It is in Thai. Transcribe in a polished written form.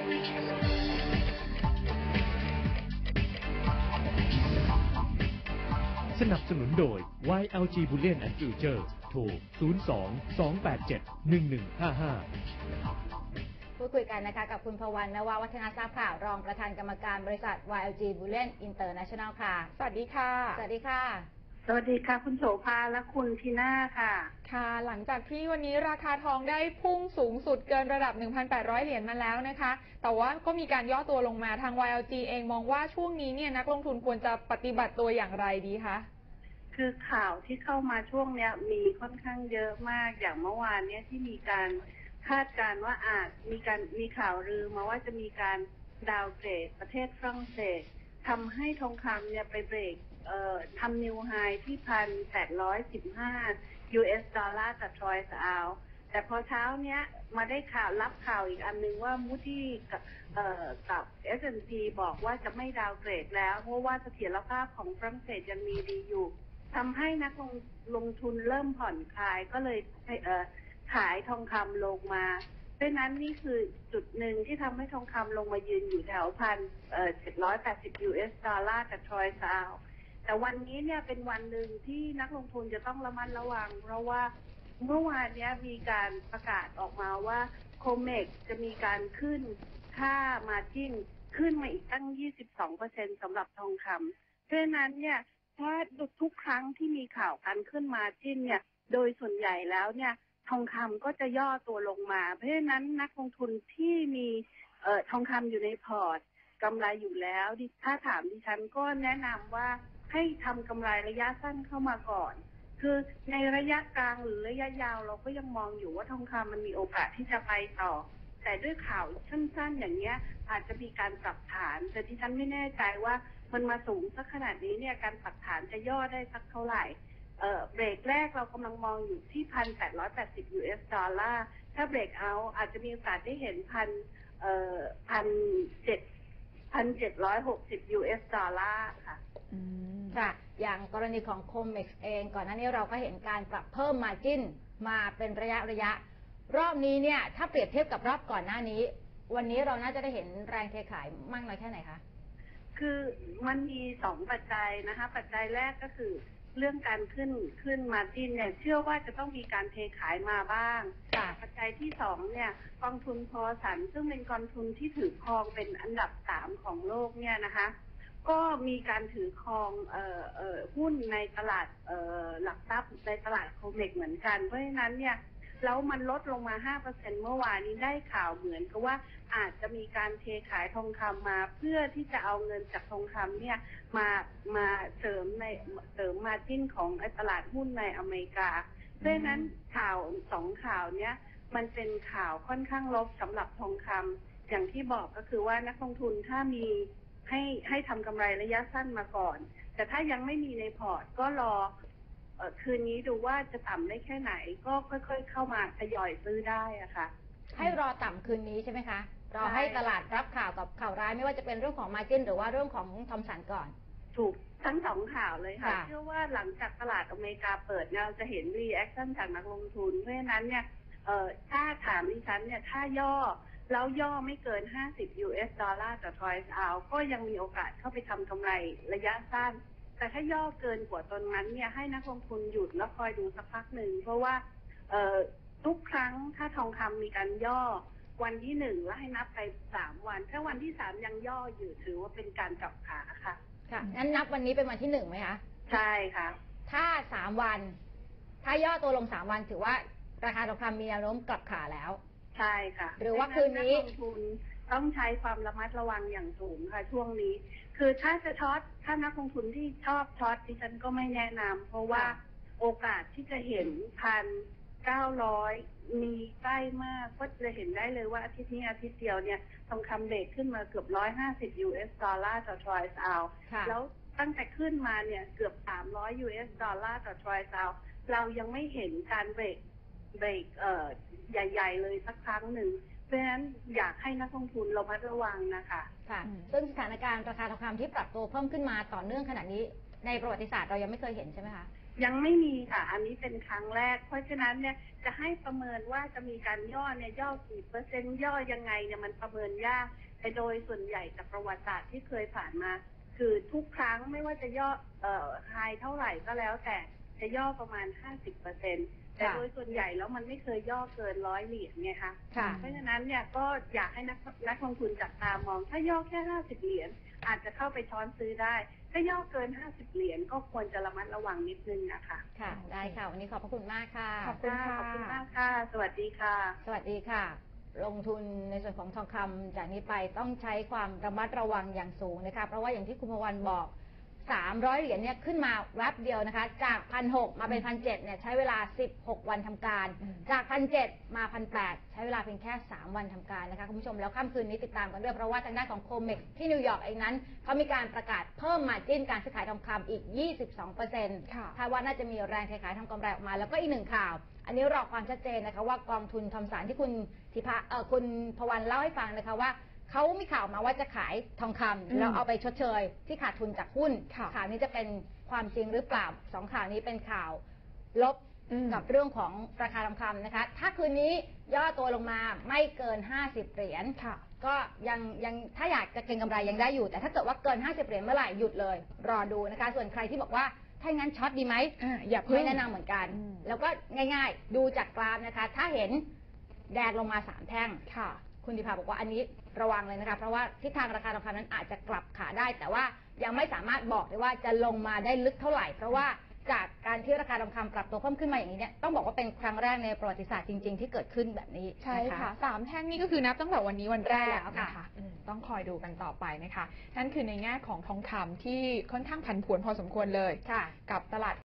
สนับสนุนโดย YLG Bullion and Future โทร 02-287-1155 พูดคุยกันนะคะกับคุณพวรรณ นววัฒนาทราบค่ะรองประธานกรรมการบริษัท YLG Bullion International ค่ะสวัสดีค่ะสวัสดีค่ะสวัสดีค่ะคุณโสภาและคุณทีน่าค่ะค่ะหลังจากที่วันนี้ราคาทองได้พุ่งสูงสุดเกินระดับ 1,800 เหรียญมาแล้วนะคะแต่ว่าก็มีการย่อตัวลงมาทาง YLG เองมองว่าช่วงนี้เนี่ยนักลงทุนควรจะปฏิบัติตัวอย่างไรดีคะคือข่าวที่เข้ามาช่วงเนี้ยมีค่อนข้างเยอะมากอย่างเมื่อวานเนี้ยที่มีการคาดการณ์ว่าอาจมีข่าวลือมาว่าจะมีการดาวเกรดประเทศฝรั่งเศสทำให้ทองคำเนี่ยไปเบรกทำนิวไฮที่1,815 US ดอลลาร์ต่อทรอยส์ออนซ์แต่พอเช้าเนี้ยมาได้รับข่าวอีกอันนึงว่ามูดี้กับ S&P บอกว่าจะไม่ดาวเกรดแล้วเพราะว่าเสถียรภาพของฝรั่งเศสยังมีดีอยู่ทำให้นักลงทุนเริ่มผ่อนคลายก็เลยขายทองคำลงมาเพราะนั้นนี่คือจุดหนึ่งที่ทำให้ทองคำลงมายืนอยู่แถว780 US ดอลลาร์ต่อทรอยส์ออนซ์แต่วันนี้เนี่ยเป็นวันหนึ่งที่นักลงทุนจะต้องระมัดระวังเพราะว่าเมื่อวานนี้มีการประกาศออกมาว่าโคเมกจะมีการขึ้นค่ามาร์จิ้นขึ้นมาอีกตั้ง 22% สำหรับทองคำเพราะฉะนั้นเนี่ยถ้าทุกครั้งที่มีข่าวการขึ้นมาร์จิ้นเนี่ยโดยส่วนใหญ่แล้วเนี่ยทองคำก็จะย่อตัวลงมาเพราะฉะนั้นนักลงทุนที่มีทองคำอยู่ในพอร์ตกำไรอยู่แล้วถ้าถามดิฉันก็แนะนำว่าให้ทำกำไรระยะสั้นเข้ามาก่อนคือในระยะกลางหรือระยะยาวเราก็ยังมองอยู่ว่าทองคำมันมีโอกาสที่จะไปต่อแต่ด้วยข่าวสั้นๆอย่างเงี้ยอาจจะมีการปรับฐานแต่ที่ฉันไม่แน่ใจว่ามันมาสูงสักขนาดนี้เนี่ยการปรับฐานจะย่อได้สักเท่าไหร่เบรกแรกเรากำลังมองอยู่ที่1,880 US ดอลลาร์ถ้าเบรกเอาอาจจะมีโอกาสได้เห็น1,760 US ดอลลาร์ค่ะค่ะอย่างกรณีของโคเม็กซ์เองก่อนหน้านี้เราก็เห็นการปรับเพิ่มมาร์จิ้นมาเป็นระยะรอบนี้เนี่ยถ้าเปรียบเทียบกับรอบก่อนหน้านี้วันนี้เราน่าจะได้เห็นแรงเทขายมากน้อยแค่ไหนคะคือมันมี2ปัจจัยนะคะปัจจัยแรกก็คือเรื่องการขึ้นมาร์จิ้นเนี่ยเชื่อว่าจะต้องมีการเทขายมาบ้างปัจจัยที่2เนี่ยกองทุนพอสันซึ่งเป็นกองทุนที่ถือครองเป็นอันดับ3ของโลกเนี่ยนะคะก็มีการถือครองหุ้นในตลาดหลักทรัพย์ในตลาดโคเมกเหมือนกันเพราะฉะนั้นเนี่ยแล้วมันลดลงมา 5% เมื่อวานนี้ได้ข่าวเหมือนกับว่าอาจจะมีการเทขายทองคำมาเพื่อที่จะเอาเงินจากทองคำเนี่ยมาเสริมมาร์จิ้นของตลาดหุ้นในอเมริกาเพราะฉะนั้นข่าว2ข่าวเนี้ยมันเป็นข่าวค่อนข้างลบสำหรับทองคำอย่างที่บอกก็คือว่านักลงทุนถ้ามีให้ทำกำไรระยะสั้นมาก่อนแต่ถ้ายังไม่มีในพอร์ตก็รอคืนนี้ดูว่าจะต่ำได้แค่ไหนก็ค่อยๆเข้ามาทยอยซื้อได้อะค่ะให้รอต่ำคืนนี้ใช่ไหมคะรอให้ตลาดรับข่าวกับข่าวร้ายไม่ว่าจะเป็นเรื่องของมาร์จิ้นหรือว่าเรื่องของทอมสันก่อนถูกทั้ง2ข่าวเลยค่ะเชื่อว่าหลังจากตลาดอเมริกาเปิดเราจะเห็นรีแอคชั่นจากนักลงทุนเพราะฉะนั้นเนี่ยถ้าถามดิฉันเนี่ยถ้าย่อแล้วย่อไม่เกิน50 US ดอลลาร์ต่อทรอยส์ออนซ์ก็ยังมีโอกาสเข้าไปทำกำไรระยะสั้นแต่ถ้าย่อเกินกว่าตรงนั้นเนี่ยให้นักลงทุนหยุดแล้วคอยดูสักพักหนึ่งเพราะว่าทุกครั้งถ้าทองคำมีการย่อวันที่1แล้วให้นับไป3วันถ้าวันที่3ยังย่ออยู่ถือว่าเป็นการกลับขาค่ะค่ะงั้นนับวันนี้เป็นวันที่1ไหมคะใช่ค่ะถ้า3วันถ้าย่อตัวลง3วันถือว่าราคาทองคำมีแนวโน้มกลับขาแล้วใช่ค่ะหรือว่าคืนนี้นักลงทุนต้องใช้ความระมัดระวังอย่างสูงค่ะช่วงนี้คือถ้าจะช็อตถ้านักลงทุนที่ชอบช็อตดิฉันก็ไม่แนะนำเพราะว่าโอกาสที่จะเห็น1,900มีใกล้มากก็จะเห็นได้เลยว่าอาทิตย์นี้อาทิตย์เดียวเนี่ยทองคำเบรกขึ้นมาเกือบ150 US ดอลลาร์ต่อทรอยส์ออนซ์แล้วตั้งแต่ขึ้นมาเนี่ยเกือบ300 US ดอลลาร์ต่อทรอยส์ออนซ์เรายังไม่เห็นการเบรกใหญ่ๆเลยสักครั้งหนึ่งเพราะฉะนั้นอยากให้นักลงทุนระมัดระวังนะคะค่ะซึ่งสถานการณ์ราคาทองคำที่ปรับตัวเพิ่มขึ้นมาต่อเนื่องขนาดนี้ในประวัติศาสตร์เรายังไม่เคยเห็นใช่ไหมคะยังไม่มีค่ะ อันนี้เป็นครั้งแรก เพราะฉะนั้นเนี่ยจะให้ประเมินว่าจะมีการย่อเนี่ยย่อกี่เปอร์เซ็นต์ย่อยังไงเนี่ยมันประเมินยากแต่โดยส่วนใหญ่จากประวัติศาสตร์ที่เคยผ่านมา คือทุกครั้งไม่ว่าจะย่อไฮเท่าไหร่ก็แล้วแต่จะย่อประมาณ 50%แต่โดยส่วนใหญ่แล้วมันไม่เคยย่อเกิน100 เหรียญไงคะ เพราะฉะนั้นเนี่ยก็อยากให้นักลงทุนจับตามองถ้าย่อแค่50 เหรียญอาจจะเข้าไปช้อนซื้อได้ถ้าย่อเกิน50 เหรียญก็ควรจะระมัดระวังนิดนึงนะคะค่ะ ได้ค่ะ วันนี้ขอบพระคุณมากค่ะขอบคุณค่ะขอบคุณมากค่ะ สวัสดีค่ะสวัสดีค่ะ ลงทุนในส่วนของทองคำจากนี้ไปต้องใช้ความระมัดระวังอย่างสูงนะคะเพราะว่าอย่างที่คุณพวันบอก300 เหรียญเนี่ยขึ้นมาแวบเดียวนะคะจาก 1,600 มาเป็น 1,700 เนี่ยใช้เวลา16 วันทำการจาก 1,700 มา 1,800 ใช้เวลาเพียงแค่3 วันทำการนะคะคุณผู้ชมแล้วค่ำคืนนี้ติดตามกันด้วยเพราะว่าทางด้านของโคเม็กซ์ที่นิวยอร์กเองนั้นเขามีการประกาศเพิ่มมาร์จิ้นการซื้อขายทองคำอีก 22% คาดว่าน่าจะมีแรงเทขายทำกำไรออกมาแล้วก็อีกหนึ่งข่าวอันนี้รอความชัดเจนนะคะว่ากองทุนทอมสันที่คุณคุณพวันเล่าให้ฟังนะคะว่าเขามีข่าวมาว่าจะขายทองคำแล้วเอาไปชดเชยที่ขาดทุนจากหุ้นข่าวนี้จะเป็นความจริงหรือเปล่า2 ข่าวนี้เป็นข่าวลบกับเรื่องของราคาทองคำนะคะถ้าคืนนี้ย่อตัวลงมาไม่เกิน50 เหรียญก็ยังถ้าอยากจะเก็งกำไรยังได้อยู่แต่ถ้าเกิดว่าเกิน50 เหรียญเมื่อไหร่หยุดเลยรอดูนะคะส่วนใครที่บอกว่าถ้างั้นช็อตดีไหมอย่าเพิ่งแนะนำเหมือนกันแล้วก็ง่ายๆดูจากกราฟนะคะถ้าเห็นแดงลงมา3 แท่งคุณดิภาบอกว่าอันนี้ระวังเลยนะคะเพราะว่าทิศทางราคาทองคำนั้นอาจจะกลับขาได้แต่ว่ายังไม่สามารถบอกได้ว่าจะลงมาได้ลึกเท่าไหร่เพราะว่าจากการที่ราคาทองคำปรับตัวเพิ่มขึ้นมาอย่างนี้เนี่ยต้องบอกว่าเป็นครั้งแรกในประวัติศาสตร์จริงๆที่เกิดขึ้นแบบนี้ใช่ค่ะ3 แท่งนี่ก็คือนับตั้งแต่วันนี้วันแรกนะคะต้องคอยดูกันต่อไปนะคะนั่นคือในแง่ของทองคำที่ค่อนข้างผันผวนพอสมควรเลยกับตลาด